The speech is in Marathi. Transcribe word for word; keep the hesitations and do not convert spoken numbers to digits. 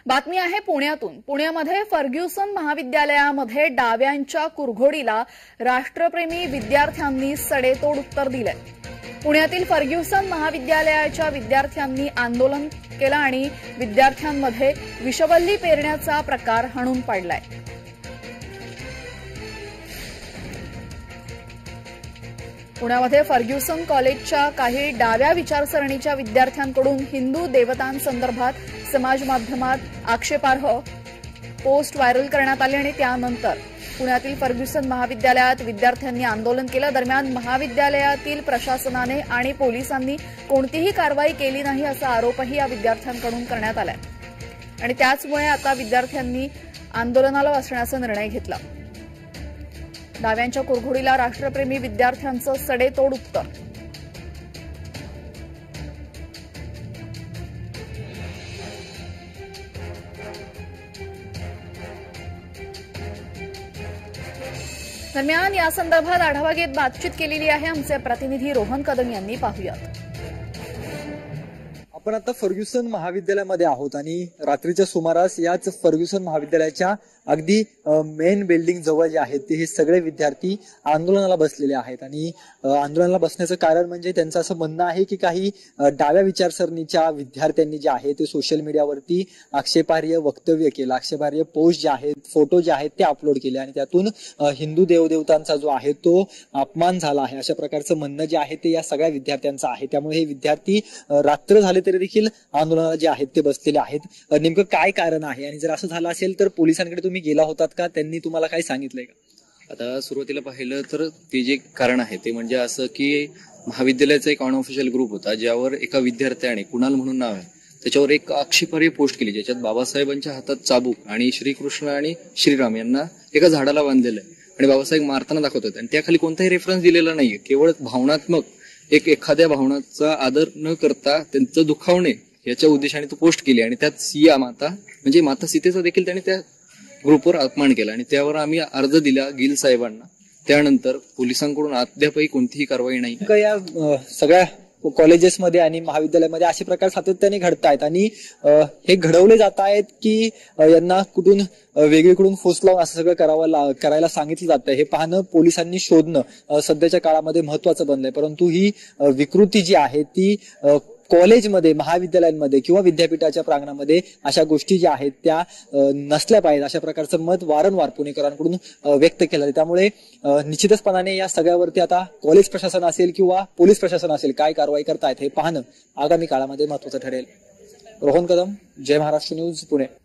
बातमी आहे पुण्यातून। पुण्यामध्ये फर्ग्युसन महाविद्यालयामध्ये डाव्यांच्या कुरघोडीला राष्ट्रप्रेमी विद्यार्थ्यांनी सडेतोड उत्तर दिले। पुण्यातील फर्ग्युसन महाविद्यालयाच्या विद्यार्थ्यांनी आंदोलन केलं आणि विद्यार्थ्यांमध्ये विषवल्ली पेरण्याचा प्रकार हाणून पाडलाय। पुण्यामध्ये फर्ग्युसन कॉलेजच्या काही डाव्या विचारसरणीच्या विद्यार्थ्यांकडून हिंदू देवतांसंदर्भात समाज माध्यमात आक्षेपार्ह पोस्ट व्हायरल करण्यात आली आणि त्यानंतर पुण्यातील फर्ग्युसन महाविद्यालयात विद्यार्थ्यांनी आंदोलन केलं। दरम्यान महाविद्यालयातील प्रशासनाने आणि पोलिसांनी कोणतीही कारवाई केली नाही असा आरोपही या विद्यार्थ्यांकडून करण्यात आलाय आणि त्याचमुळे आता विद्यार्थ्यांनी आंदोलनाला बसण्याचा निर्णय घेतला। डाव्यांच्या कुरघोडीला राष्ट्रप्रेमी विद्यार्थ्यांचं सडेतोड उत्तर। दरम्यान या संदर्भात आढावा घेत बातचीत केलेली आहे आमचे प्रतिनिधी रोहन कदम यांनी। पाहूयात। आपण आता फर्ग्युसन महाविद्यालयामध्ये आहोत आणि रात्रीच्या सुमारास याच फर्ग्युसन महाविद्यालयाच्या अगदी मेन बिल्डिंग जवळ जे आहेत ते हे सगळे विद्यार्थी आंदोलनाला बसलेले आहेत आणि आंदोलनाला बसण्याचं कारण म्हणजे त्यांचं असं म्हणणं आहे की काही डाव्या विचारसरणीच्या विद्यार्थ्यांनी जे आहे ते सोशल मीडियावरती आक्षेपार्ह वक्तव्य केलं, आक्षेपार्ह पोस्ट जे आहेत, फोटो जे आहेत ते अपलोड केले आणि त्यातून हिंदू देवदेवतांचा जो आहे तो अपमान झाला आहे अशा प्रकारचं म्हणणं जे आहे ते या सगळ्या विद्यार्थ्यांचं आहे। त्यामुळे हे विद्यार्थी रात्र झाले तरी देखील आंदोलनाला जे आहेत ते बसलेले आहेत। नेमकं काय कारण आहे आणि जर असं झालं असेल तर पोलिसांकडे तुम्ही गेला होतात का? त्यांनी तुम्हाला काय सांगितलंय का? आता सुरुवातीला पाहिलं तर ते जे कारण आहे ते म्हणजे असं की महाविद्यालयाचा एक अनऑफिशियल ग्रुप होता ज्यावर एका विद्यार्थ्याने कुणाल म्हणून नाव आहे त्याच्यावर एक आक्षेपार्ह पोस्ट केली ज्याच्यात बाबासाहेबांच्या हातात चाबूक आणि श्रीकृष्ण आणि श्रीराम यांना एका झाडाला बांधलेलं आहे आणि बाबासाहेब मारताना दाखवतात आणि त्याखाली कोणताही रेफरन्स दिलेला नाहीये, केवळ भावनात्मक एक एखाद्या भावनाचा आदर न करता त्यांचं दुखावणे याच्या उद्देशाने तो पोस्ट केली आणि त्यात सिया माता म्हणजे माता सीतेचा देखील त्याने त्या ग्रुपवर अपमान केला आणि त्यावर आम्ही अर्ज दिला गिल साहेबांना। त्यानंतर पोलिसांकडून अद्यापही कोणतीही कारवाई नाही। या सगळ्या कॉलेजेसमध्ये आणि महाविद्यालयामध्ये असे प्रकार सातत्याने घडत आहेत आणि हे घडवले जात आहेत की यांना कुठून वेगळीकडून फोर्स लावून असं सगळं करावं करायला सांगितलं जातं। हे पाहणं पोलिसांनी शोधणं सध्याच्या काळामध्ये महत्वाचं बनलंय, परंतु ही विकृती जी आहे ती कॉलेजमध्ये, महाविद्यालयांमध्ये किंवा विद्यापीठाच्या प्रांगणामध्ये अशा गोष्टी ज्या आहेत त्या नसल्या पाहिजेत अशा प्रकारचं मत वारंवार पुणेकरांकडून व्यक्त केलं। त्यामुळे निश्चितपणाने या सगळ्यावरती आता कॉलेज प्रशासन असेल किंवा पोलीस प्रशासन असेल काय कारवाई करतायत हे पाहणं आगामी काळामध्ये महत्वाचं ठरेल। रोहन कदम, जय महाराष्ट्र न्यूज, पुणे।